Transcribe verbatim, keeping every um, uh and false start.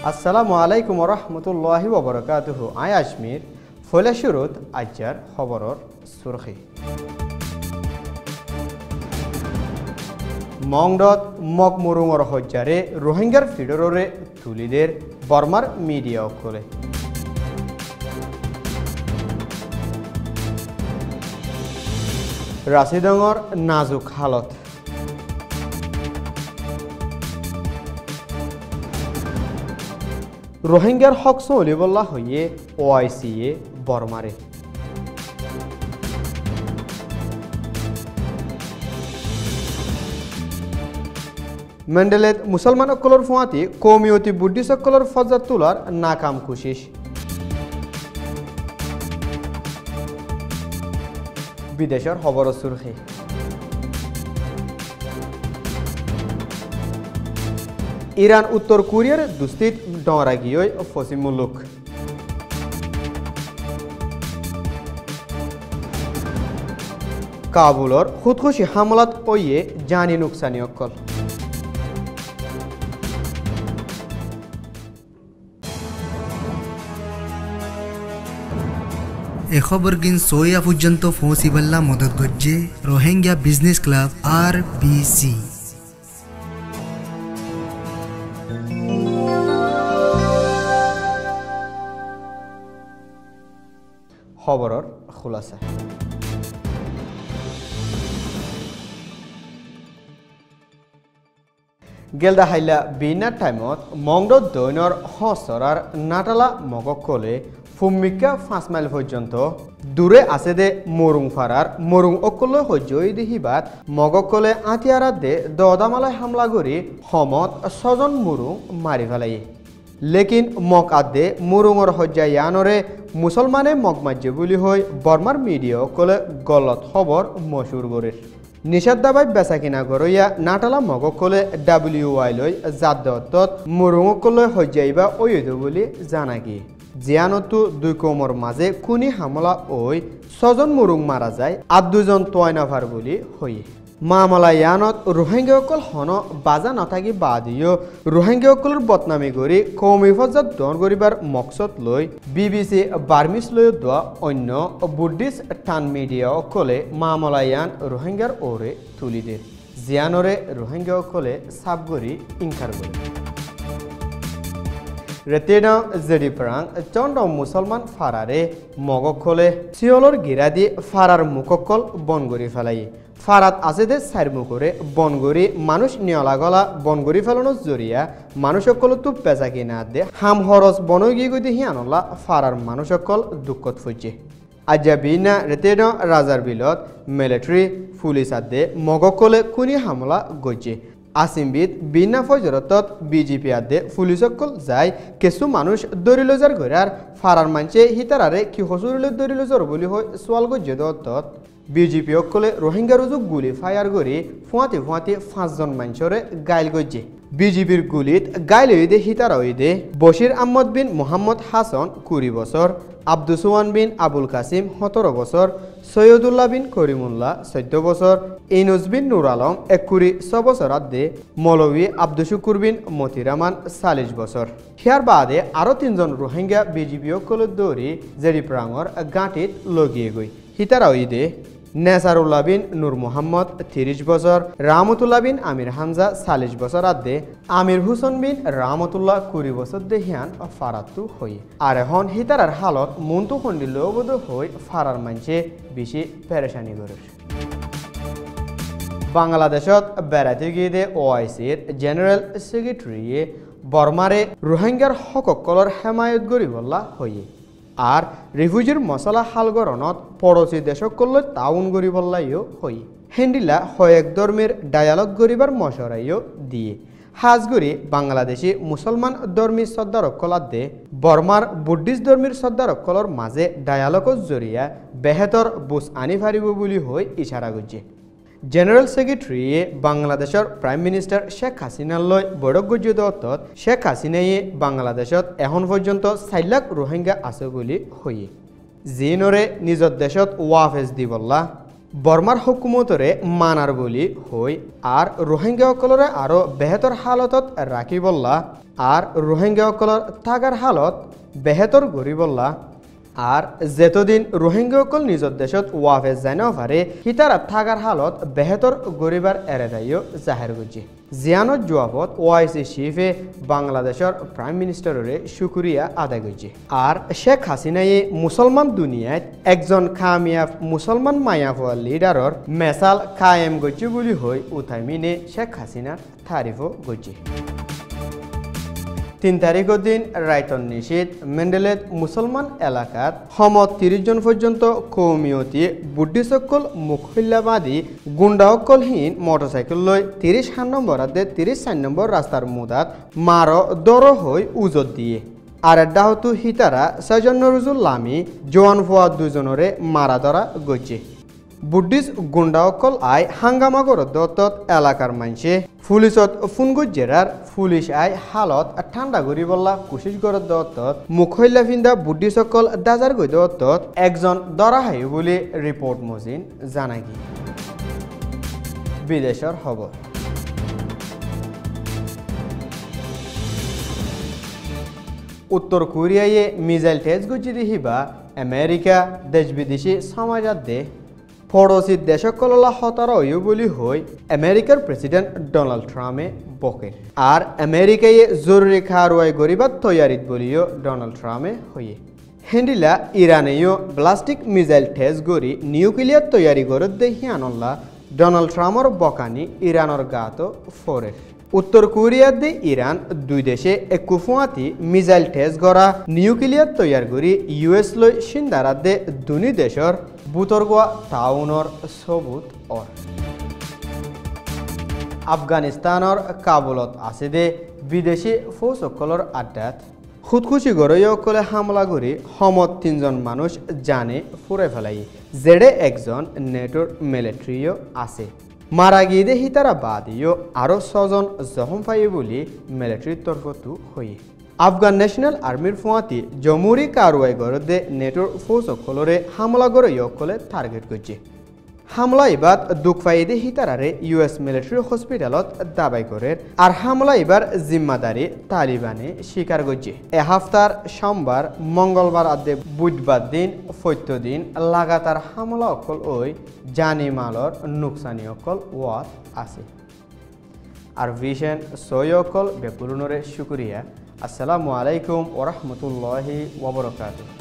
আসসালামু আলাইকুম রহমতুল্লাহি ওবরাকাতুহু আই আজমির ফলে শুরুত আজ্জার খবরর সুরখি মংডত মক মুরুঙর হজ্জারে রোহিঙ্গার ফিডররে তুলিদের বর্মার মিডিয়া অকলে রাশিদঙর নাজুক হালত রোহিঙ্গার হক সলিবল্লা হইয়ে ওআইসিএ বর্মারে মেন্ডেলেত মুসলমান অকলর ফুয়াতি কৌমিয়তি বুদ্ধিস অকলর ফজ্জা তোলার নাকাম কুশিস বিদেশের খবর সুরখি ইরান উত্তর কোরিয়ার দুস্থিত ডরাগিয় ফসিমুলুক কাবুলর খুদকুশি হামলাত ওয়ে জানি নুকসানি অকল এ খবর গিন সোয়া পর্যন্ত পৌঁছিবাল্লা মদত গজ্জে রোহিঙ্গা বিজনেস ক্লাব আর বি সি খবরর খুলাসা গেলদা হাইলা বিনার টাইমত মংড দৈনর হসরার নাটালা মগকলে ফুমিকা পাঁচ মাইল পর্যন্ত দূরে আছে দে মরুং ফারার মরুং অকল হজ্জই দেহিবাত মগকলে আতিয়ারাত দে দদামালায় হামলা করি সমত ছজন মুরুং মারি ফেলাই লেকিন মক আদে মুরুঙর হজ্জায়ানরে মুসলমানে মগমাজ্যে বুলি হই বর্মার মিডিয়া কলে গলত খবর মশুর গরের নিষেধাবাই বেচা কিনা গরইয়া নাটালা মগকলে ডাব্লিউ আই লৈ জাতত মুরুঙকলে হজ্জাইবা ওইদ বুলি জানা গিয়ে জিয়ানতো দুই কমর মাঝে কুনি হামলা ওই ছজন মুরুং মারা যায় আর দুজন তয়নাভার বুলি হই মামলা ইয়ানত রোহিঙ্গাসকল হন বাজা নাথাকি বাদিও রোহিঙ্গাসকলের বদনামি কৰি কৌমি ফজ্জাত দন করিবার মকসদ লৈ বিবিসি বার্মিস লৈ দোয়া অন্য বুদ্ধিস্ট টান মিডিয়া অকলে মামলা ইয়ান রোহিঙ্গার ওরে তুলি দিয়ে জিয়ানরে রোহিঙ্গাসকলে সাব কৰি ইনকার করে রেতেনা জেডি প্রাং চন্ড মুসলমান ফারারে মগকলে সিওলর গিরা দিয়ে ফারার মুখকল বন কৰি ফেলাই ফারাত আছে দে চার মুখরে বনগরি মানুষ নিয়লা গলা বনগরি ফেলানোর জরিয়া মানুষ সকল তো পেঁচা কিনা দে হাম হরস বনই গিয়ে গই হিয়ানলা ফারার মানুষ সকল দুঃখত ফুজে আজ্জা বিনা রেতেন রাজার বিলত মিলিটারি পুলিশ আদে মগকলে কুনি হামলা গজে আসিমবিদ বিনা ফজরতত বিজেপি আদে পুলিশ সকল যায় কিছু মানুষ দরিলজার ঘরার ফারার মানছে হিতারারে কি হসুরিলে দরিলজার বলি হয় সোয়াল গজে দত বিজেপি অকলে রোহিঙ্গা রুজুক গুলি ফায়ার করে ফুয়াতে ফুয়াতে পাঁচজন মানুষরে গাইল গজ্জে বিজেপির গুলিত গাইল হইদে হিতারা হইদে বশির আহমদ বিন মোহাম্মদ হাসন কুড়ি বছর আব্দুসোয়ান বিন আবুল কাসিম সতেরো বছর সৈয়দুল্লাহ বিন করিমুল্লাহ চৈধ্য বছর ইনুজ বিন নুর আলম একুরি ছ বছর আদে মৌলভী আব্দুল শুকুর বিন মতিরামান চাল্লিশ বছর হিয়ার বাদে আরো তিনজন রোহিঙ্গা বিজেপি অকলে দৌড়ি জেডি প্রাঙর গাঁটিত লগিয়ে গই হিতারা হইদে নেসারুল্লাহ বিন নূর মোহাম্মদ তিরিশ বছর রাহমতুল্লাহ বিন আমির হামজা চাল্লিশ বছর আদে আমির হুসন বিন রাহমতুল্লাহ কুড়ি বছর দেহিয়ান ফারাতু হই আর এখন হিতারার হালত মন্তু খন্ডিল বোধ হই ফারার মানছে বেশি পেরেশানি করে বাংলাদেশত বেড়াতে গিয়ে দে ওআইসির জেনারেল সেক্রেটারিয়ে বর্মারে রোহিঙ্গার হককলর হেমায়ত গরিবল্লা হইয়ে আর রিফিউজির মশলা হালগরণত পড়োশী দেশকলৈ তাউন গরিবল্লাইও হই হেন্ডিলা হয়েক ধর্মের ডায়ালগ গরিবার মশরাইও দিয়ে হাজগুড়ি বাংলাদেশি মুসলমান ধর্মী শ্রদ্ধারকলাদে বর্মার বুদ্ধিস্ট ধর্মীর শ্রদ্ধারকলর মাঝে ডায়ালগর জরিয়া বেহেতর বুঝ আনি পারিব বুলি হই ইশারা করছে জেনারেল সেক্রেটারিয়ে বাংলাদেশের প্রাইম মিনিস্টার শেখ হাসিনালৈ বৈঠক গজ্যত শেখ হাসিনাইয়ে বাংলাদেশত এখন পর্যন্ত চার লাখ রোহিঙ্গা আছে বুলি হই জিনরে নিজর দেশত ওয়াফেজ দিবল্লা বর্মার হুকুমতরে মানার বলি হই আর রোহিঙ্গাসকলরে আরো বেহতর হালতত রাখিবল্লা আর রোহিঙ্গাসকলৰ থাকার হালত বেহেতর গরিবল্লা আর যেতদিন রোহিঙ্গাসকল নিজের দেশত ওয়াফেজ যায় না পারে হিতারা থাকার হালত বেহেতর গরিবার এরেদাইও জাহের করছে জিয়ানত জবাবত ওআইসি চিফে বাংলাদেশের প্রাইম মিনিস্টারের শুক্রিয়া আদায় করছে আর শেখ হাসিনাই মুসলমান দুনিয়ায় একজন কামিয়াব মুসলমান মায়াফুয়া লিডারর মেসাল কায়েম করছে বলি হই উঠাই মিনে শেখ হাসিনার তারিফও করছে তিন তারিখের দিন রায়তন নিশীত মেন্ডেলেত মুসলমান এলাকাত সমত ত্রিশ জন পর্যন্ত কৌমিয়তি বুদ্ধিসকল মুখিল্লাবাদী গুন্ডাসকলহীন মোটরসাইকেল লই ত্রিশ সাত নম্বর আদে ত্রিশ চার নম্বর রাস্তার মুদাত মার দর হই উজত দিয়ে আর এডাহতু হিতারা ছয়জন নজরুল লামি জোয়ান ফুয়া দুজনরে মারা ধরা গজে বুদ্ধিস্ট গুন্ডাসকল আই হাঙ্গামা করত দত্তত এলাকার মানুষে পুলিশত ফোন গজ্জেরার পুলিশ আই হালত ঠান্ডা করি বললা কোশিশ করত দত্তত মুখৈলা ফিন্দা বুদ্ধিসকল দাজার গৈ দত্তত একজন দরা হাই বলে রিপোর্ট মজিন জানাগি বিদেশর খবর উত্তর কোরিয়ায় মিসাইল টেস্ট গজ্জি দিহিবা আমেরিকা দেশ বিদেশি সমাজত দে পড়োশী দেশকললা হতারা হইও বলি হই আমেরিকার প্রেসিডেন্ট ডোনাল্ড ট্রাম্পে বকে আর আমেরিকায় জরুরি খারওয়াই গরিবাত তৈয়ারিত বলিও ডোনাল্ড ট্রাম্পে হইয়ে হেন্ডিলা ইরানেও ব্লাস্টিক মিসাইল টেস্ট গড়ি নিউক্লিয়ার তৈয়ারি গরত দেখি আনল্লা ডোনাল্ড ট্রাম্পর বকানি ইরানের গাতো ফোরের উত্তর কোরিয়ার দে ইরান দুই দেশে একুফুয়াতি মিসাইল টেস্ট গড়া নিউক্লিয়ার তৈয়ার করি ইউএস লই সিন্দারাত দে দুনি দেশর বুতরগোয়া টাউনর সবুত অর আফগানিস্তানর কাবুলত আছে দে বিদেশি ফৌজসকলর আড্ডাত খুদকুচি গড়ইসকলে হামলা করে সমত তিনজন মানুষ জানে ফুরে ফেলাই জেডে একজন নেটোর মিলিটারিও আছে মারা গিয়ে হিতারা বাদিও আরও ছজন জখম পাই বলে মিলিটারির তরফতো হয়ে আফগান ন্যাশনাল আর্মির ফুয়াতি জমুরি কারওয়াই গড়ে নেটোর ফৌজসকলরে হামলা গড়ইসকলে টার্গেট করছে হামলা এবার দুঃখ পাইদে হিতারারে ইউএস মিলিটারি হসপিটালত দাবাই করে আর হামলা এবার জিম্মাদারি তালিবানে স্বীকার করছে এ হাফতার সোমবার মঙ্গলবার আদে বুধবার দিন ফৈত্য দিন লাগাতার হামলা অকল ওই জানি মালর নুকসানি অকল ওয়াত আছে আর ভিশন সই অকল বেপুরনরে শুক্রিয়া আসসালামু আলাইকুম ওরহমতুল্লাহি ওবরকাতুহ।